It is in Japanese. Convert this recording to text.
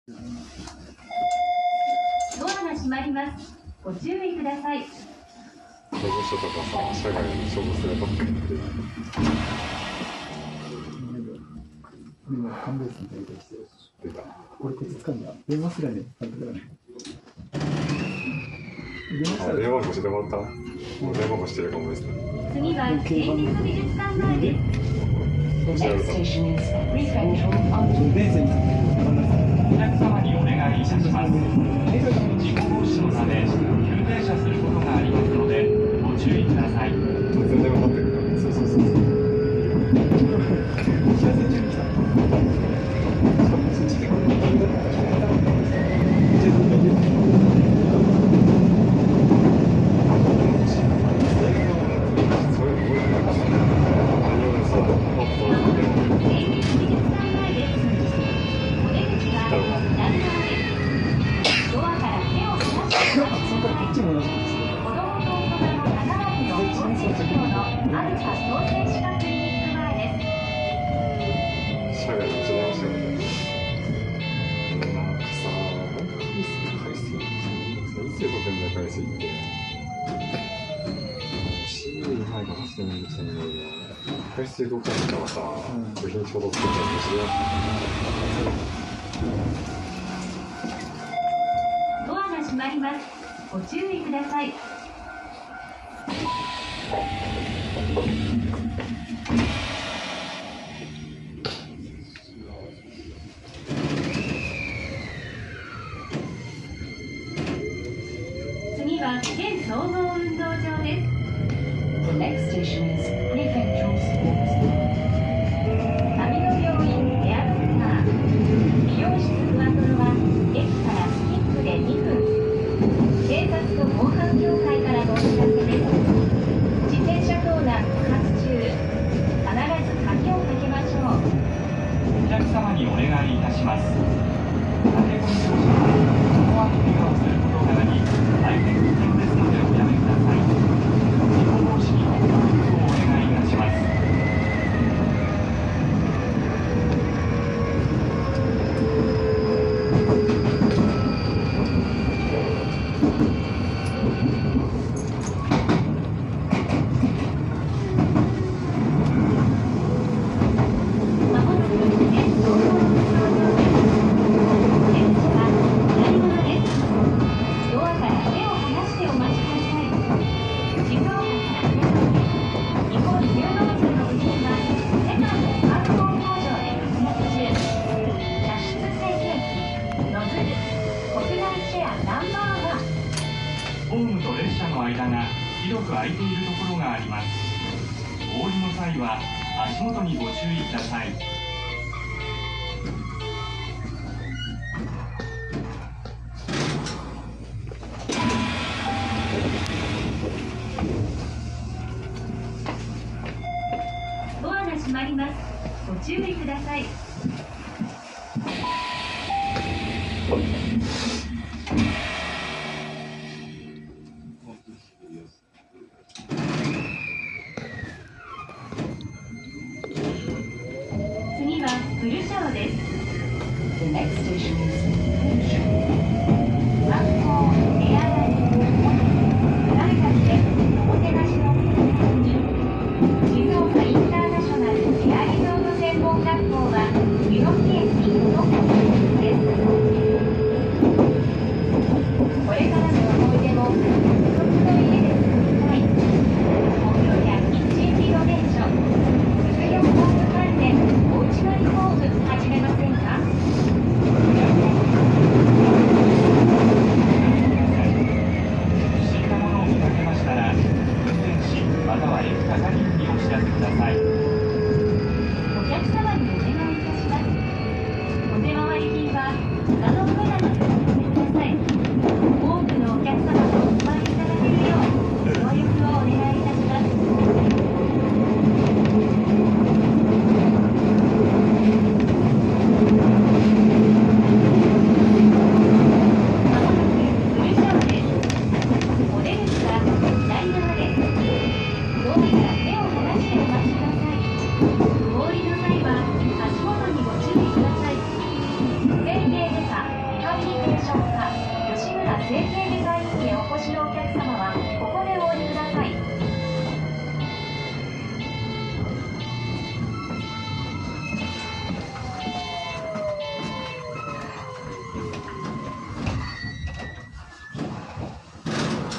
ドアが閉まります。ご注意ください。 保護者とかさ、社外に処分するばっかりで。 今、看護師さんとやりたいしてる。 出た。 これ、コツつかんだ。電話すらね、監督だね。 電話越しでもらった。もう電話越してるかもですね。 次は県立美術館前です。 どうしてやるか。 電線にお客様にお願いいたします。事故防止のため、急停車することがありますので、ご注意ください。 突然電話かかってくるから。 そうそうそう。幸せ中に来た。しかも、そっちでこれだったら、 排水道管理からさ、部品ちょうど作ったら知り合い。 ドアが閉まります。ご注意ください。次は県総合運動場です。 The next station is Prefectural Sports. 上野病院エアドクター。美容室ふわとろは駅からスキップで2分。警察と防犯協会からのお知らせです。自転車盗難多発中。必ず鍵をかけましょう。 お客様にお願いいたします。駆け込み乗車は、思わぬ怪我をすることがあり、大変危険ですのでおやめください。事故防止にご協力をお願いいたします。 まもなく県総合運動場です。出口は左側です。ドアから手を離してお待ちください。静岡から日本柔道部の部員は世界のスマートフォン工場で活躍中。射出成形機、ノズル、国内シェアナンバーワン。 ホームと列車の間が広く空いているところがあります。お降りの際は足元にご注意ください。 ドアが閉まります。ご注意ください。次はブルシャワです。 The next station is Prefectural. 観光、エアライン、成田でおもてなしのに静岡インターナショナルエアリゾート専門学校は湯の木駅の先です。 でしょうか。吉村整形外科医院へお越しのお客様